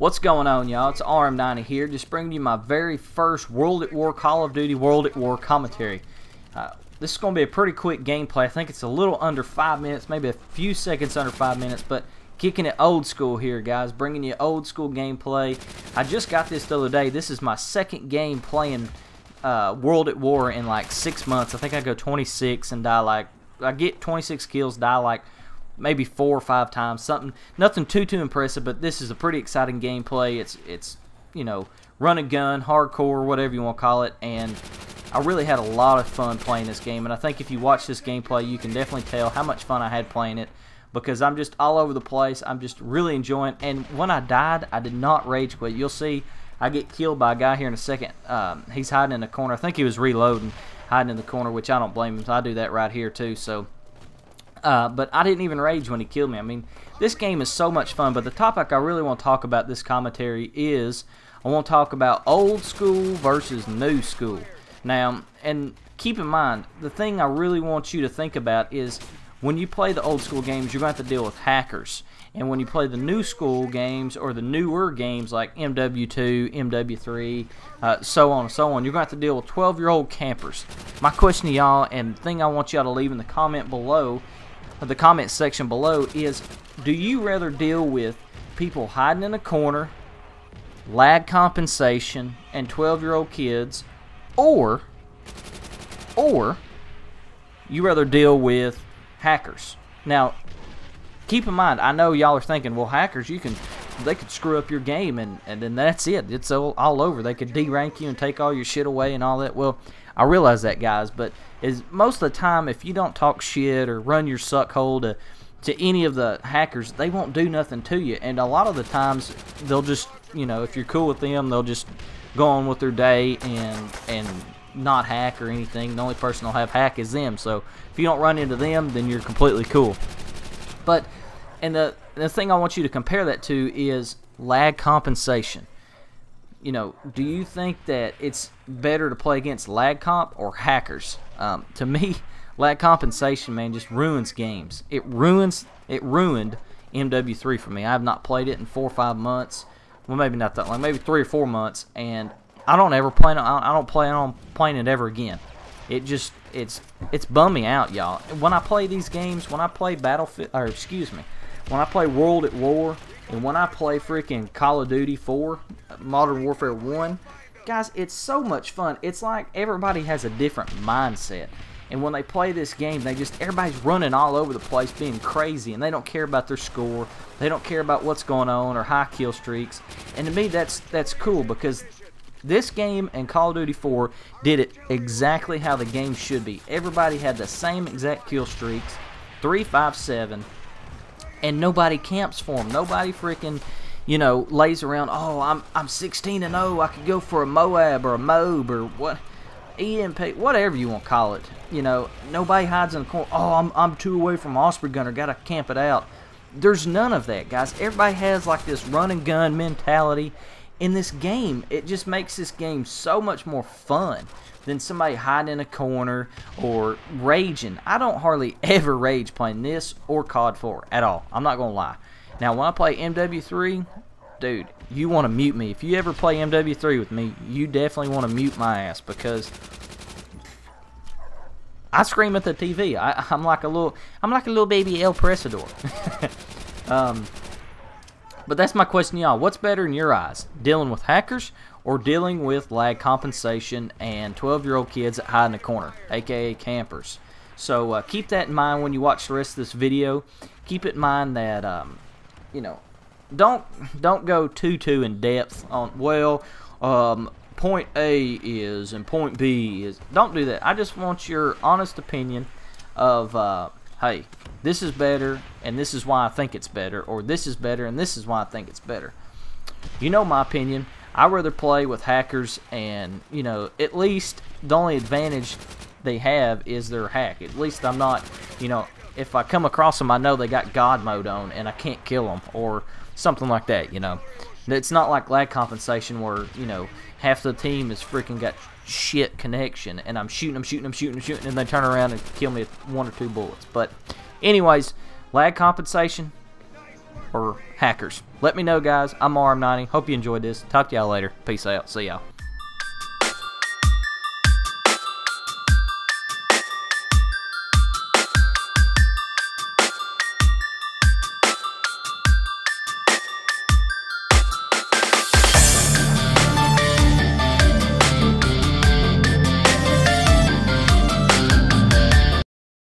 What's going on, y'all? It's RM90 here, just bringing you my very first World at War Call of Duty World at War commentary. This is going to be a pretty quick gameplay. I think it's a little under 5 minutes, maybe a few seconds under 5 minutes, but kicking it old school here, guys. Bringing you old school gameplay. I just got this the other day. This is my second game playing World at War in like 6 months. I think I go 26 and die like, I get 26 kills, die like maybe 4 or 5 times, nothing too impressive, but this is a pretty exciting gameplay. It's you know, run and gun, hardcore, whatever you want to call it, and I really had a lot of fun playing this game. And I think if you watch this gameplay, you can definitely tell how much fun I had playing it, because I'm just all over the place. I'm just really enjoying, and when I died, I did not rage quit. You'll see I get killed by a guy here in a second. He's hiding in the corner. I think he was reloading, hiding in the corner, which I don't blame him. I do that right here too. So but I didn't even rage when he killed me. I mean, this game is so much fun, but the topic I really want to talk about this commentary is I want to talk about old school versus new school. Now, and keep in mind, the thing I really want you to think about is when you play the old school games, you're going to have to deal with hackers. And when you play the new school games or the newer games like MW2, MW3, so on and so on, you're going to have to deal with 12-year-old campers. My question to y'all, and the thing I want y'all to leave in the comment below, the comment section below, is do you rather deal with people hiding in a corner, lag compensation, and 12-year-old kids, or you rather deal with hackers? Now, keep in mind, I know y'all are thinking, well, hackers, they could screw up your game and then that's it. It's all over. They could de-rank you and take all your shit away and all that. Well, I realize that, guys, but most of the time, if you don't talk shit or run your suck hole to any of the hackers, they won't do nothing to you. And a lot of the times, they'll just, you know, if you're cool with them, they'll just go on with their day and not hack or anything. The only person they'll have hack is them. So if you don't run into them, then you're completely cool. But and the thing I want you to compare that to is lag compensation. You know, do you think that it's better to play against lag comp or hackers? To me, lag compensation, man, just ruins games. It ruined MW3 for me. I have not played it in 4 or 5 months. Well, maybe not that long, maybe 3 or 4 months, and I don't ever play. I don't plan on playing it ever again. It's bummed me out, y'all. When I play these games, when I play when I play World at War, and when I play freaking Call of Duty 4, Modern Warfare 1, guys, it's so much fun. It's like everybody has a different mindset. And when they play this game, everybody's running all over the place being crazy, and they don't care about their score. They don't care about what's going on or high kill streaks. And to me, that's cool, because this game and Call of Duty 4 did it exactly how the game should be. Everybody had the same exact kill streaks, 3, 5, 7, and nobody camps for them. Nobody freaking, you know, lays around, oh, I'm 16-0, I could go for a Moab or a Moab or what, EMP, whatever you want to call it. You know, nobody hides in the corner, oh, I'm 2 away from Osprey Gunner, gotta camp it out. There's none of that, guys. Everybody has like this run and gun mentality. In this game, it just makes this game so much more fun than somebody hiding in a corner or raging. I don't hardly ever rage playing this or COD 4 at all. I'm not gonna lie. Now, when I play MW3, dude, you want to mute me. If you ever play MW3 with me, you definitely want to mute my ass, because I scream at the TV. I'm like a little baby El Presador. But that's my question to y'all. What's better in your eyes? Dealing with hackers or dealing with lag compensation and 12-year-old kids that hide in the corner, aka campers? So keep that in mind when you watch the rest of this video. Keep it in mind that you know, don't go too in depth on, well, point A is and point B is. Don't do that. I just want your honest opinion of hey, this is better and this is why I think it's better, or this is better and this is why I think it's better. You know my opinion. I'd rather play with hackers, and you know, at least the only advantage they have is their hack. At least I'm not, you know, if I come across them, I know they got God mode on and I can't kill them or something like that, you know. It's not like lag compensation where, you know, half the team has freaking got shit connection and I'm shooting them, and they turn around and kill me with 1 or 2 bullets. But anyways, lag compensation or hackers. Let me know, guys. I'm RM90. Hope you enjoyed this. Talk to y'all later. Peace out. See y'all.